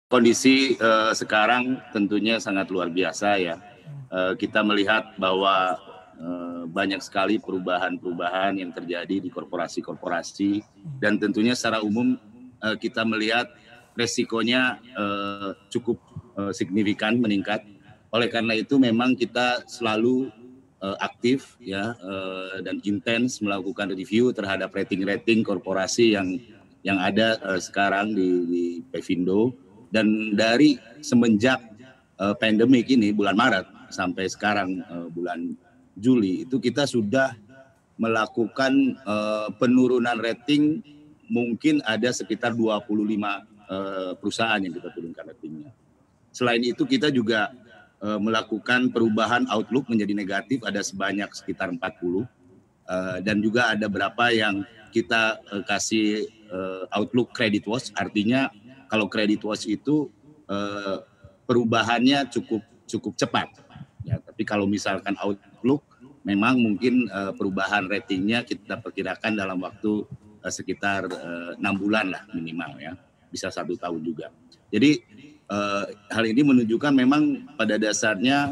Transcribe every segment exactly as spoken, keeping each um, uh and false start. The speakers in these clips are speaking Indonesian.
Kondisi, eee, sekarang tentunya sangat luar biasa ya, eee, kita melihat bahwa, eee, banyak sekali perubahan-perubahan yang terjadi di korporasi-korporasi dan tentunya secara umum, eee, kita melihat resikonya, eee, cukup, eee, signifikan meningkat. Oleh karena itu memang kita selalu, eee, aktif ya, eee, dan intens melakukan review terhadap rating-rating korporasi yang yang ada, eee, sekarang di di Pevindo. Dan dari semenjak, eee, pandemik ini bulan Maret sampai sekarang, eee, bulan Juli, itu kita sudah melakukan, eee, penurunan rating mungkin ada sekitar dua puluh lima, eee, perusahaan yang kita turunkan ratingnya. Selain itu kita juga, eee, melakukan perubahan outlook menjadi negatif ada sebanyak sekitar empat puluh, eee, dan juga ada berapa yang kita, eee, kasih, eee, outlook credit watch, artinya kalau credit watch itu, eee, perubahannya cukup cukup cepat, ya. Tapi kalau misalkan outlook, memang mungkin, eee, perubahan ratingnya kita perkirakan dalam waktu, eee, sekitar, eee, enam bulan lah minimal ya, bisa satu tahun juga. Jadi, eee, hal ini menunjukkan memang pada dasarnya,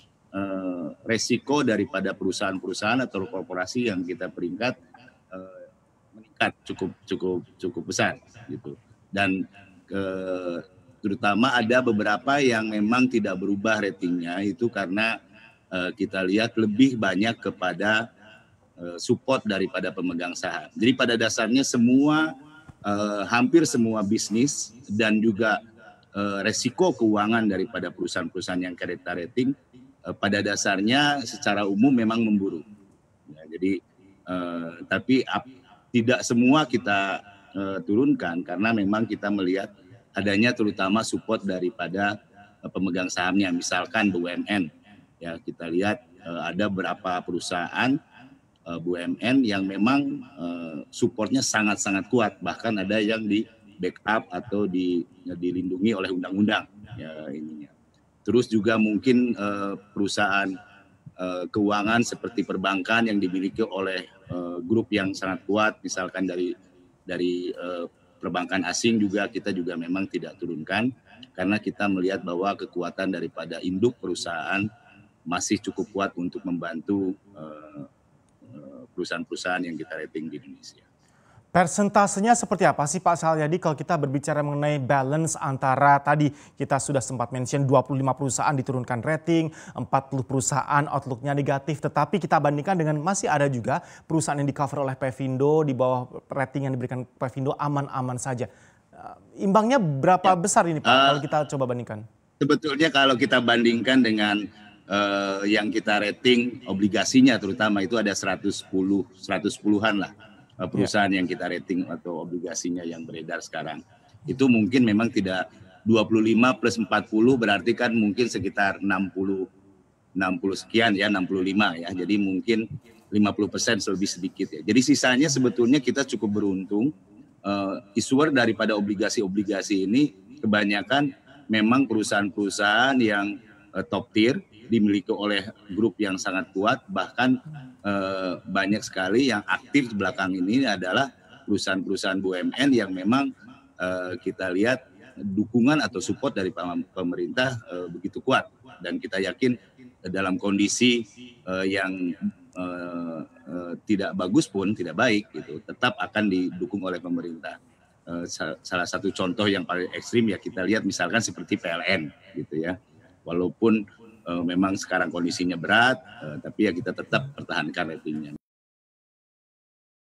eee, resiko daripada perusahaan-perusahaan atau korporasi yang kita peringkat, eee, meningkat cukup cukup cukup besar gitu. Dan, eee, terutama ada beberapa yang memang tidak berubah ratingnya itu karena, eee, kita lihat lebih banyak kepada, eee, support daripada pemegang saham. Jadi pada dasarnya semua, eee, hampir semua bisnis dan juga, eee, resiko keuangan daripada perusahaan-perusahaan yang kita rating, eee, pada dasarnya secara umum memang memburuk. Ya jadi, eee, tapi ap tidak semua kita, eee, turunkan karena memang kita melihat adanya terutama support daripada, eee, pemegang sahamnya. Misalkan B U M N, ya kita lihat, eee, ada berapa perusahaan, eee, B U M N yang memang, eee, support-nya sangat-sangat kuat, bahkan ada yang di-backup atau di dilindungi oleh undang-undang, ya ininya. Terus juga mungkin, eee, perusahaan, eee, keuangan seperti perbankan yang dimiliki oleh, eee, grup yang sangat kuat, misalkan dari dari, eee, perbankan asing juga kita juga memang tidak turunkan, karena kita melihat bahwa kekuatan daripada induk perusahaan masih cukup kuat untuk membantu, eee eee, perusahaan-perusahaan yang kita rating di Indonesia. Persentasenya seperti apa sih Pak Salyadi kalau kita berbicara mengenai balance antara tadi kita sudah sempat mention dua puluh lima perusahaan diturunkan rating, empat puluh perusahaan outlook-nya negatif, tetapi kita bandingkan dengan masih ada juga perusahaan yang di-cover oleh Pevindo di bawah rating yang diberikan Pevindo aman-aman saja. Eee, imbangnya berapa Ya, besar ini Pak eee, kalau kita coba bandingkan? sebetulnya kalau kita bandingkan dengan, eee, yang kita rating obligasinya terutama itu ada seratus sepuluh, seratus sepuluhan lah, eee, Ya. perusahaan yang kita rating atau obligasinya yang beredar sekarang. Itu mungkin memang tidak dua puluh lima plus empat puluh berarti kan mungkin sekitar enam puluh, enam puluh sekian ya, enam puluh lima ya. Jadi mungkin lima puluh persen lebih sedikit ya. Jadi sisanya sebetulnya kita cukup beruntung, eee, issuer daripada obligasi-obligasi ini kebanyakan memang perusahaan-perusahaan yang, eee, top tier, dimiliki oleh grup yang sangat kuat, bahkan, eee, banyak sekali yang aktif belakang ini adalah perusahaan-perusahaan B U M N yang memang, eee, kita lihat dukungan atau support dari pam pemerintah, eee, begitu kuat. Dan kita yakin dalam kondisi, eee, yang, eee eee, tidak bagus pun, tidak baik gitu, tetap akan didukung oleh pemerintah. Eee, sa salah satu contoh yang paling ekstrim ya kita lihat misalkan seperti P L N gitu ya. Walaupun, eee, memang sekarang kondisinya berat, eee, tapi ya kita tetap pertahankan ratingnya.